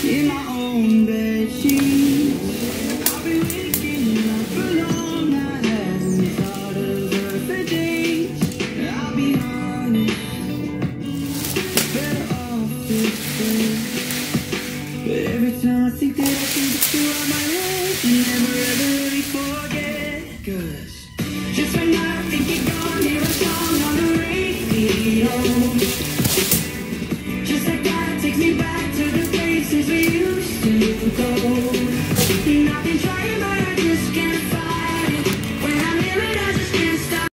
in my own bed sheets. I've been waking up alone. I haven't thought of her for days. I'll be honest, better off this way. But every time I think that I can get you out my head, you never ever really forget. 'Cause just when I think you're gone, hear a song on the radio.